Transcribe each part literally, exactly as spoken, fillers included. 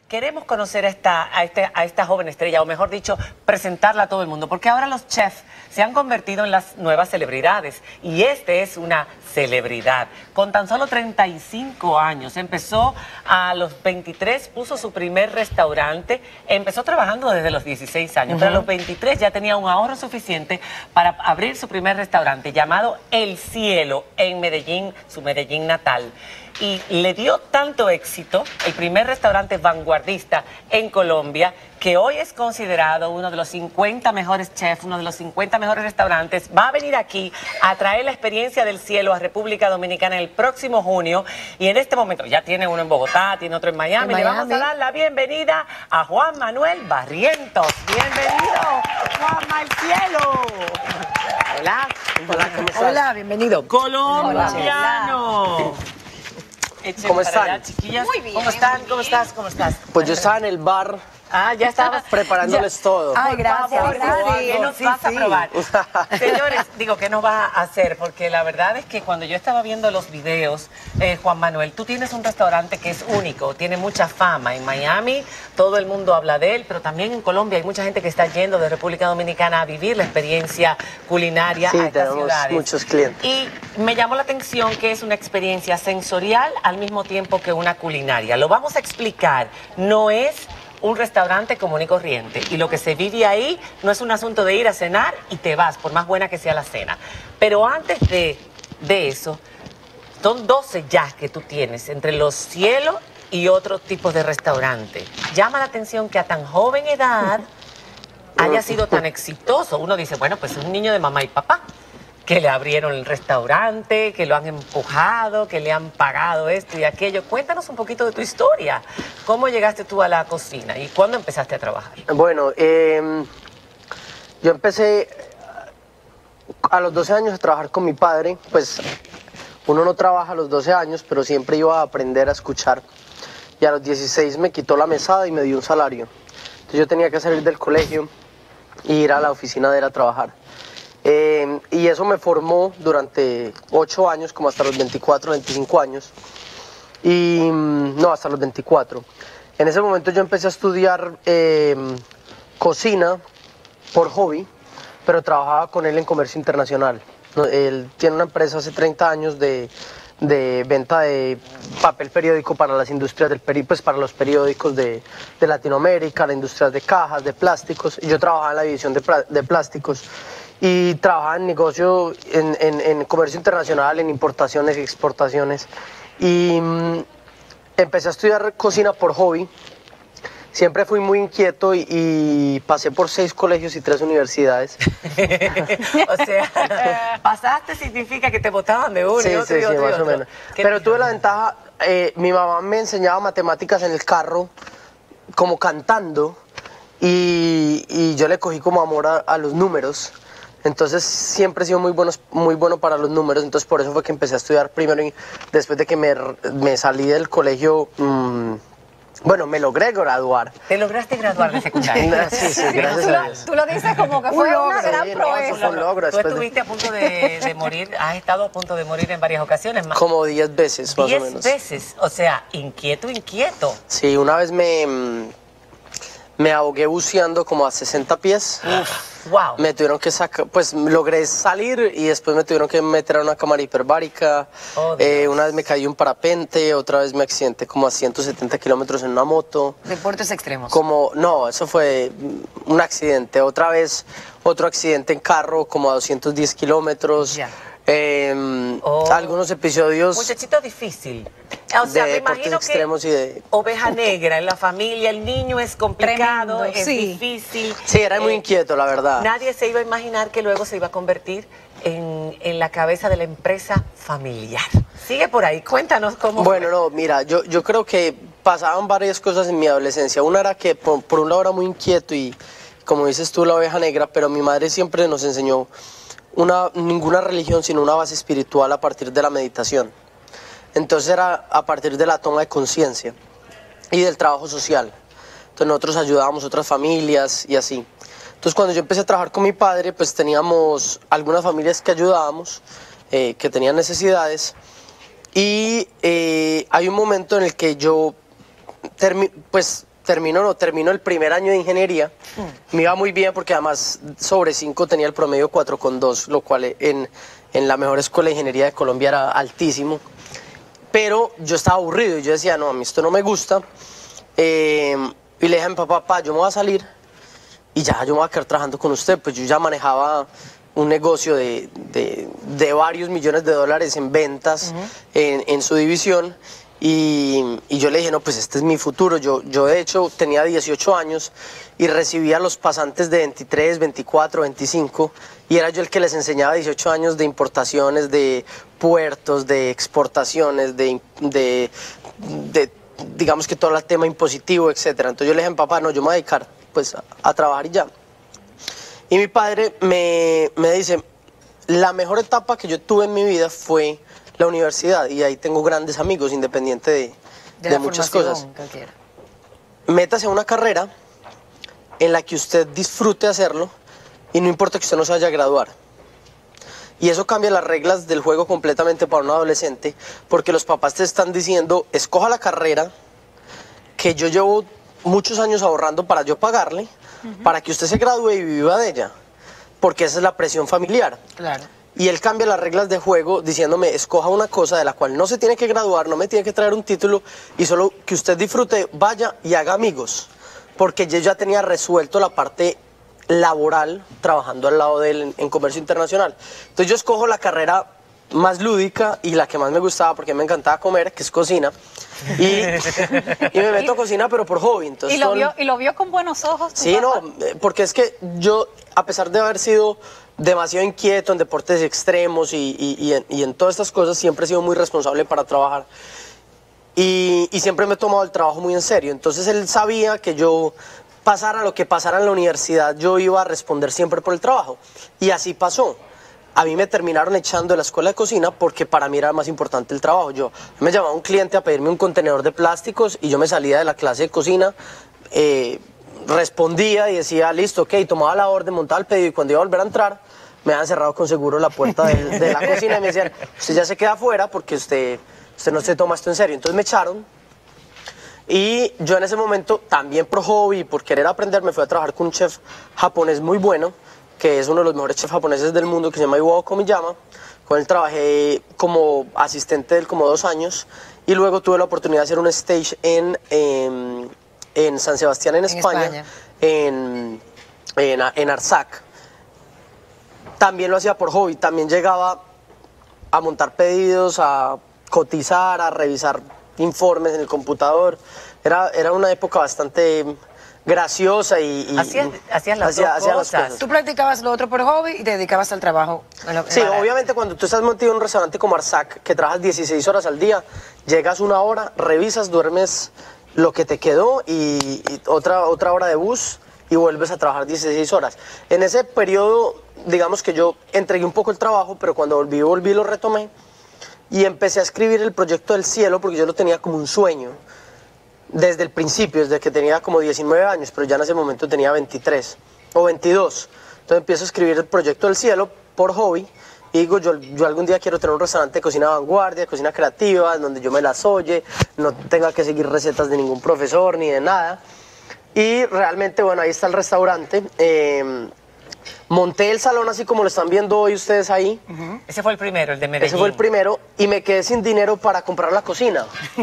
queremos conocer a esta, a, este, a esta joven estrella, o mejor dicho, presentarla a todo el mundo, porque ahora los chefs se han convertido en las nuevas celebridades, y este es una celebridad. Con tan solo treinta y cinco años, empezó a los veintitrés, puso su primer restaurante, empezó trabajando desde los dieciséis años, uh-huh. pero a los veintitrés ya tenía un ahorro suficiente para abrir su primer restaurante, llamado El Cielo, en Medellín, su Medellín natal. Y le dio tanto éxito, el primer restaurante vanguardista en Colombia, que hoy es considerado uno de los cincuenta mejores chefs, uno de los cincuenta mejores restaurantes. Va a venir aquí a traer la experiencia del cielo a República Dominicana el próximo junio. Y en este momento ya tiene uno en Bogotá, tiene otro en Miami. En Miami. Le vamos a dar la bienvenida a Juan Manuel Barrientos. Bienvenido, Juanma El Cielo. Hola. Hola, ¿cómo estás? Hola, bienvenido. Colombiano. Hola. ¿Cómo están? Allá, chiquillas. Muy bien. ¿Cómo están? ¿Cómo estás? ¿Cómo estás? Pues yo estaba en el bar. Ah, ya estabas preparándoles ya. todo. Ay, gracias. Por favor, gracias. ¿qué nos Sí, vas a sí. probar? Señores, digo, ¿qué nos vas a hacer? Porque la verdad es que cuando yo estaba viendo los videos, eh, Juan Manuel, tú tienes un restaurante que es único, tiene mucha fama. En Miami todo el mundo habla de él, pero también en Colombia hay mucha gente que está yendo de República Dominicana a vivir la experiencia culinaria Sí, a estas tenemos ciudades. muchos clientes. Y me llamó la atención que es una experiencia sensorial al mismo tiempo que una culinaria. Lo vamos a explicar. No es un restaurante común y corriente, y lo que se vive ahí no es un asunto de ir a cenar y te vas, por más buena que sea la cena. Pero antes de, de eso, son doce ya que tú tienes entre los cielos y otros tipos de restaurantes. Llama la atención que a tan joven edad haya sido tan exitoso. Uno dice, bueno, pues es un niño de mamá y papá, que le abrieron el restaurante, que lo han empujado, que le han pagado esto y aquello. Cuéntanos un poquito de tu historia. ¿Cómo llegaste tú a la cocina y cuándo empezaste a trabajar? Bueno, eh, yo empecé a los doce años a trabajar con mi padre. Pues uno no trabaja a los doce años, pero siempre iba a aprender a escuchar. Y a los dieciséis me quitó la mesada y me dio un salario. Entonces yo tenía que salir del colegio e ir a la oficina de él a trabajar. Eh, y eso me formó durante ocho años, como hasta los veinticuatro, veinticinco años. Y no, hasta los veinticuatro. En ese momento yo empecé a estudiar eh, cocina por hobby, pero trabajaba con él en comercio internacional. Él tiene una empresa hace treinta años de, de venta de papel periódico para las industrias del peri pues para los periódicos de, de Latinoamérica, la industria de cajas, de plásticos. Y yo trabajaba en la división de, de plásticos. Y trabajaba en negocio, en, en, en comercio internacional, en importaciones y exportaciones. Y mmm, empecé a estudiar cocina por hobby. Siempre fui muy inquieto y, y pasé por seis colegios y tres universidades. O sea, pasaste significa que te botaban de uno sí, y otro sí, y otro sí, y más otro. o menos. ¿Qué Pero te tuve dijo? la ventaja, eh, mi mamá me enseñaba matemáticas en el carro, como cantando, y, y yo le cogí como amor a, a los números. Entonces siempre he sido muy, buenos, muy bueno para los números, entonces por eso fue que empecé a estudiar primero y después de que me, me salí del colegio, mmm, bueno, me logré graduar. ¿Te lograste graduar de secundaria? Sí, sí, gracias tú, a lo, Dios. tú lo dices como que fue una gran Sí, no, proeza. eso fue un logro. Tú Después estuviste de... a punto de, de morir, has estado a punto de morir en varias ocasiones. Como diez veces, más o Diez menos. veces, o sea, inquieto, inquieto. Sí, una vez me, me ahogué buceando como a sesenta pies. Uf, wow. Me tuvieron que sacar, pues logré salir y después me tuvieron que meter a una cámara hiperbárica. Oh, eh, una vez me caí un parapente, otra vez me accidenté como a ciento setenta kilómetros en una moto. Deportes extremos. Como, no, eso fue un accidente. Otra vez, otro accidente en carro, como a doscientos diez kilómetros. Ya. Eh, Oh. Algunos episodios Muchachito difícil. O sea, de me deportes imagino que extremos y de... oveja negra en la familia, el niño es complicado, Tremendo, es sí. difícil. Sí, era muy Eh, inquieto, la verdad. Nadie se iba a imaginar que luego se iba a convertir en, en la cabeza de la empresa familiar. Sigue por ahí, cuéntanos cómo Bueno, fue. no, mira, yo, yo creo que pasaban varias cosas en mi adolescencia. Una era que por, por un lado era muy inquieto y, como dices tú, la oveja negra, pero mi madre siempre nos enseñó una, ninguna religión, sino una base espiritual a partir de la meditación. Entonces era a partir de la toma de conciencia y del trabajo social. Entonces nosotros ayudábamos a otras familias y así. Entonces cuando yo empecé a trabajar con mi padre, pues teníamos algunas familias que ayudábamos, eh, que tenían necesidades. Y eh, hay un momento en el que yo, termi pues termino, no, termino el primer año de ingeniería. Mm. Me iba muy bien porque además sobre cinco tenía el promedio cuatro coma dos, lo cual en, en la mejor escuela de ingeniería de Colombia era altísimo. Pero yo estaba aburrido y yo decía, no, a mí esto no me gusta. Eh, y le dije a mi papá, papá, yo me voy a salir y ya, yo me voy a quedar trabajando con usted. Pues yo ya manejaba un negocio de, de, de varios millones de dólares en ventas uh-huh. en, en su división. Y, y yo le dije, no, pues este es mi futuro. Yo, yo de hecho tenía dieciocho años y recibía a los pasantes de veintitrés, veinticuatro, veinticinco y era yo el que les enseñaba dieciocho años de importaciones, de puertos, de exportaciones, de, de, de digamos que todo el tema impositivo, etcétera. Entonces yo le dije, papá, no, yo me voy a dedicar pues, a, a trabajar y ya. Y mi padre me, me dice, la mejor etapa que yo tuve en mi vida fue la universidad y ahí tengo grandes amigos, independiente de, de, de muchas cosas. Cualquiera. Métase a una carrera en la que usted disfrute hacerlo y no importa que usted no se vaya a graduar. Y eso cambia las reglas del juego completamente para un adolescente, porque los papás te están diciendo, escoja la carrera que yo llevo muchos años ahorrando para yo pagarle, uh-huh. para que usted se gradúe y viva de ella, porque esa es la presión familiar. Claro. Y él cambia las reglas de juego diciéndome, escoja una cosa de la cual no se tiene que graduar, no me tiene que traer un título y solo que usted disfrute, vaya y haga amigos. Porque yo ya tenía resuelto la parte laboral trabajando al lado de él en, en comercio internacional. Entonces yo escojo la carrera más lúdica y la que más me gustaba porque me encantaba comer, que es cocina. Y, y me meto a cocina pero por hobby. Entonces, ¿Y, lo todo... vio, ¿Y lo vio con buenos ojos? Sí, papá? No, porque es que yo, a pesar de haber sido demasiado inquieto en deportes extremos y, y, y, en, y en todas estas cosas, siempre he sido muy responsable para trabajar. Y, y siempre me he tomado el trabajo muy en serio. Entonces él sabía que yo, pasara lo que pasara en la universidad, yo iba a responder siempre por el trabajo. Y así pasó. A mí me terminaron echando de la escuela de cocina porque para mí era más importante el trabajo. Yo me llamaba un cliente a pedirme un contenedor de plásticos y yo me salía de la clase de cocina, eh, respondía y decía, listo, ok, tomaba la orden, montaba el pedido y cuando iba a volver a entrar, me habían cerrado con seguro la puerta de, de la cocina y me decían, usted ya se queda afuera porque usted, usted no se toma esto en serio. Entonces me echaron y yo en ese momento, también por hobby, por querer aprender, me fui a trabajar con un chef japonés muy bueno, que es uno de los mejores chefs japoneses del mundo, que se llama Iwao Komiyama. Con él trabajé como asistente de él como dos años y luego tuve la oportunidad de hacer un stage en, en, en San Sebastián, en España, en, España. en, en, en Arsac. También lo hacía por hobby, también llegaba a montar pedidos, a cotizar, a revisar informes en el computador. Era, era una época bastante graciosa y... y hacías, hacías las hacía, dos hacía cosas. Las cosas. Tú practicabas lo otro por hobby y te dedicabas al trabajo. Sí, obviamente cuando tú estás metido en un restaurante como Arsac, que trabajas dieciséis horas al día, llegas una hora, revisas, duermes lo que te quedó y, y otra, otra hora de bus y vuelves a trabajar dieciséis horas. En ese periodo, digamos que yo entregué un poco el trabajo, pero cuando volví, volví lo retomé y empecé a escribir el proyecto del cielo porque yo lo tenía como un sueño. Desde el principio, desde que tenía como diecinueve años, pero ya en ese momento tenía veintitrés o veintidós. Entonces empiezo a escribir el proyecto del cielo por hobby y digo, yo, yo algún día quiero tener un restaurante de cocina de vanguardia, de cocina creativa, donde yo me las oye, no tenga que seguir recetas de ningún profesor ni de nada. Y realmente, bueno, ahí está el restaurante. Eh, monté el salón así como lo están viendo hoy ustedes ahí. Uh-huh. Ese fue el primero, el de Medellín. Ese fue el primero y me quedé sin dinero para comprar la cocina.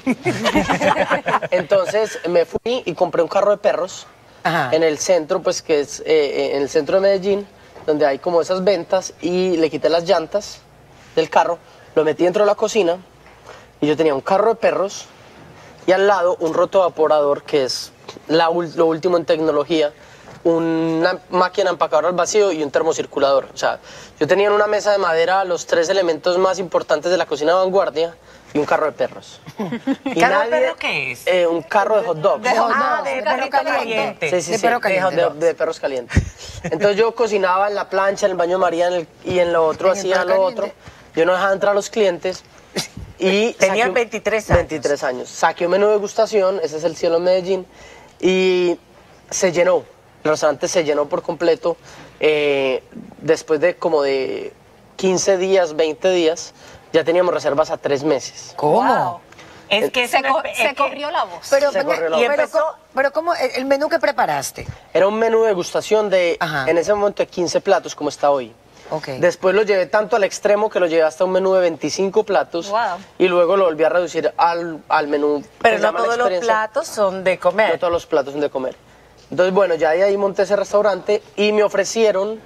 Entonces me fui y compré un carro de perros. Ajá. En el centro, pues que es eh, en el centro de Medellín, donde hay como esas ventas y le quité las llantas del carro, lo metí dentro de la cocina y yo tenía un carro de perros y al lado un rotovaporador que es la, lo último en tecnología, una máquina empacadora al vacío y un termocirculador. O sea, yo tenía en una mesa de madera los tres elementos más importantes de la cocina de vanguardia y un carro de perros. ¿Y ¿Carro nadie, de perro qué es? Eh, un carro de hot dogs. De hot dogs, ah, de, de perro caliente. Sí, sí, de, sí, perro caliente. De, de, de perros calientes. Entonces yo cocinaba en la plancha, en el baño de María en el, y en lo otro hacía lo otro. Yo no dejaba entrar a los clientes. Y tenían veintitrés años. veintitrés años. Saqué un menú de degustación, ese es el cielo en Medellín, y se llenó. El restaurante se llenó por completo. Eh, después de como de quince días, veinte días, ya teníamos reservas a tres meses. ¿Cómo? Wow. Es que Se, ese no co- es- se es que- corrió la voz. Pero, Se venga, corrió la voz. Y pero, empezó- ¿cómo- pero ¿cómo? El el menú que preparaste. Era un menú de degustación de, Ajá. en ese momento, de quince platos, como está hoy. Ok. Después lo llevé tanto al extremo que lo llevé hasta un menú de veinticinco platos. Wow. Y luego lo volví a reducir al, al menú. Pero que se no llama la todos los experiencia. platos son de comer. No todos los platos son de comer. Entonces, bueno, ya de ahí monté ese restaurante y me ofrecieron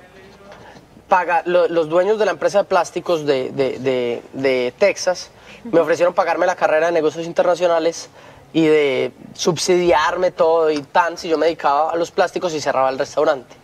pagar, lo- los dueños de la empresa de plásticos de, de- de- de Texas, me ofrecieron pagarme la carrera de negocios internacionales y de subsidiarme todo y tan si yo me dedicaba a los plásticos y cerraba el restaurante.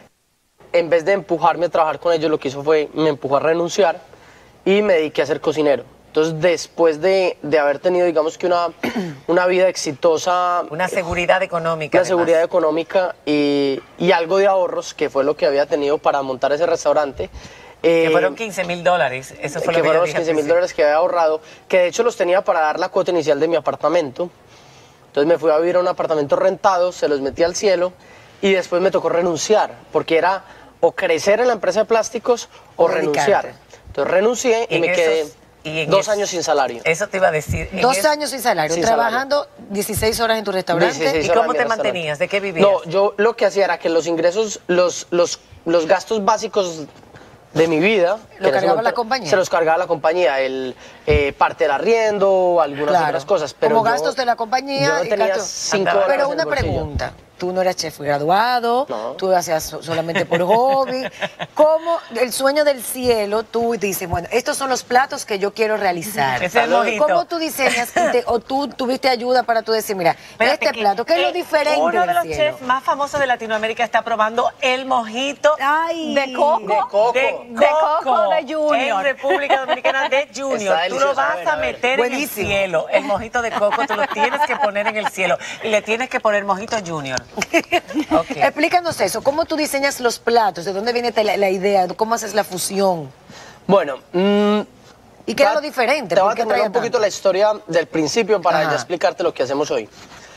En vez de empujarme a trabajar con ellos, lo que hizo fue, me empujó a renunciar y me dediqué a ser cocinero. Entonces, después de, de haber tenido, digamos que una, una vida exitosa, Una seguridad económica. una además. seguridad económica y, y algo de ahorros, que fue lo que había tenido para montar ese restaurante. Que eh, fueron quince mil dólares. Eso fue que lo que fueron yo los dije al quince mil principio. dólares que había ahorrado, que de hecho los tenía para dar la cuota inicial de mi apartamento. Entonces me fui a vivir a un apartamento rentado, se los metí al cielo y después me tocó renunciar, porque era o crecer en la empresa de plásticos o, O renunciar. dedicarte. Entonces renuncié y En me quedé esos- y en dos es- años sin salario. Eso te iba a decir. En Dos es- años sin salario, Sin trabajando dieciséis horas en tu restaurante. dieciséis ¿Y horas cómo en mi te restaurante. mantenías? ¿De qué vivías? No, yo lo que hacía era que los ingresos, los, los, los gastos básicos de mi vida... que en ese cargaba la momento compañía? Se los cargaba la compañía, el, eh, parte del arriendo, algunas Claro. otras cosas. Pero Como yo- gastos de la compañía Yo no y tenía gasto- cinco Andaba- dólares Pero en el una bolsillo. pregunta. Tú no eras chef graduado, No. tú hacías so- solamente por hobby. ¿Cómo el sueño del cielo, tú dices, bueno, estos son los platos que yo quiero realizar? Ese es el mojito. ¿Cómo tú diseñas y te- o tú tuviste ayuda para tú decir, mira, Espérate este que, plato, ¿qué es lo eh, diferente Uno de del los cielo? chefs más famosos de Latinoamérica está probando el mojito Ay. De coco. De coco. de De coco de Junior. En República Dominicana de Junior. Está Tú lo delicioso, vas a ver, a a ver. meter Buenísimo. en el cielo. El mojito de coco tú lo tienes que poner en el cielo. Y le tienes que poner mojito Junior. Ok. Explícanos eso, ¿cómo tú diseñas los platos? ¿De dónde viene te- la, la idea? ¿Cómo haces la fusión? Bueno, mm, ¿Y qué es te- lo diferente? Te voy ¿Por a qué terminar traía un poquito tanto? la historia del principio para Ajá. ya explicarte lo que hacemos hoy.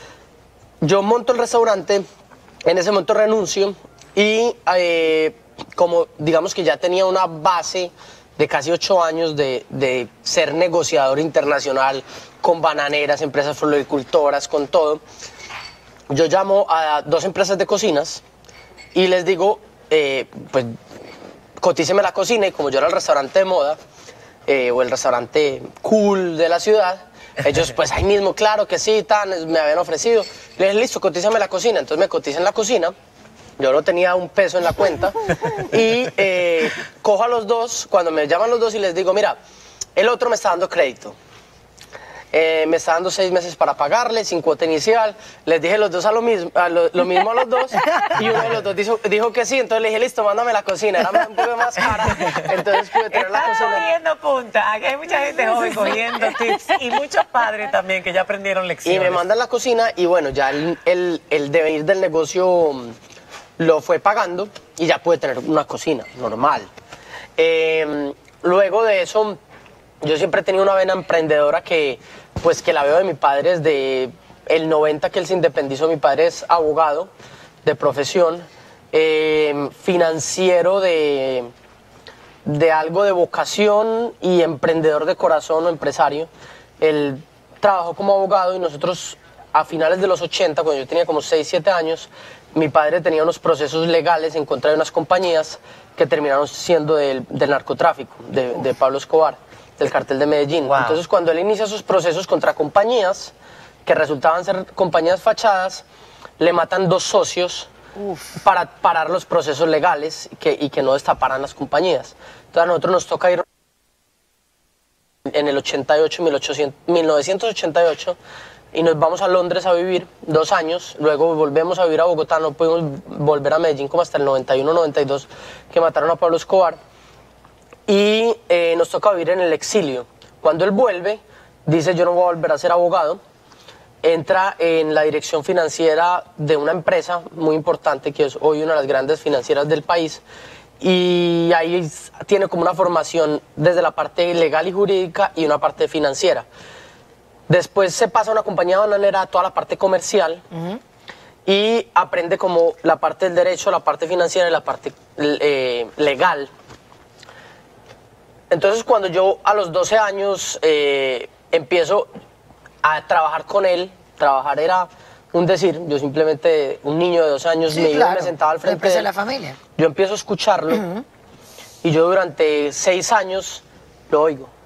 Yo monto el restaurante, en ese momento renuncio y eh, como digamos que ya tenía una base de casi ocho años de, de ser negociador internacional con bananeras, empresas floricultoras, con todo, yo llamo a dos empresas de cocinas y les digo, eh, pues cotíceme la cocina y como yo era el restaurante de moda eh, o el restaurante cool de la ciudad, ellos pues ahí mismo, claro que sí, tan, me habían ofrecido. Le dije, listo, cotízame la cocina. Entonces me cotizan la cocina, yo no tenía un peso en la cuenta y eh, cojo a los dos, cuando me llaman los dos y les digo, mira, el otro me está dando crédito. Eh, me está dando seis meses para pagarle, sin cuota inicial. Les dije los dos a lo mismo, a lo, lo mismo a los dos. Y uno de los dos dijo, dijo que sí. Entonces le dije, listo, mándame la cocina. Era un poco más cara. Entonces pude tener la Están cocina. cogiendo punta. Aquí hay mucha gente joven cogiendo tips. Y muchos padres también que ya aprendieron Y lecciones. me mandan la cocina y bueno, ya el, el, el devenir del negocio mm, lo fue pagando y ya pude tener una cocina normal. Eh, luego de eso, yo siempre he tenido una vena emprendedora que, pues, que la veo de mi padre desde el noventa que él se independizó. Mi padre es abogado de profesión, eh, financiero de, de algo de vocación y emprendedor de corazón o empresario. Él trabajó como abogado y nosotros a finales de los ochenta, cuando yo tenía como seis, siete años, mi padre tenía unos procesos legales en contra de unas compañías que terminaron siendo del, del narcotráfico, de, de Pablo Escobar, del cartel de Medellín. Wow. Entonces, cuando él inicia sus procesos contra compañías que resultaban ser compañías fachadas, le matan dos socios para parar los procesos legales y que, y que no destaparan las compañías. Entonces, a nosotros nos toca ir en el ochenta y ocho, mil novecientos ochenta y ocho, y nos vamos a Londres a vivir dos años, luego volvemos a vivir a Bogotá, no pudimos volver a Medellín como hasta el noventa y uno, noventa y dos, que mataron a Pablo Escobar, y eh, nos toca vivir en el exilio. Cuando él vuelve, dice yo no voy a volver a ser abogado, entra en la dirección financiera de una empresa muy importante que es hoy una de las grandes financieras del país, y ahí tiene como una formación desde la parte legal y jurídica y una parte financiera. Después se pasa a una compañía bananera, toda la parte comercial, uh-huh. y aprende como la parte del derecho, la parte financiera y la parte eh, legal. Entonces cuando yo a los doce años eh, empiezo a trabajar con él. Trabajar era un decir, yo simplemente, un niño de dos años, Sí, me iba y claro. me sentaba al frente Empresa de de la él. familia. Yo empiezo a escucharlo y yo durante seis años lo oigo.